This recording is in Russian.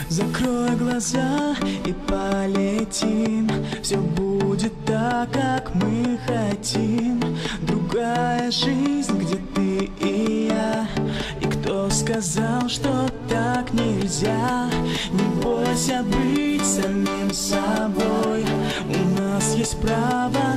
Закрой глаза и полетим. Все будет так, как мы хотим. Другая жизнь, где ты и я. И кто сказал, что так нельзя? Не бойся быть самим собой. У нас есть право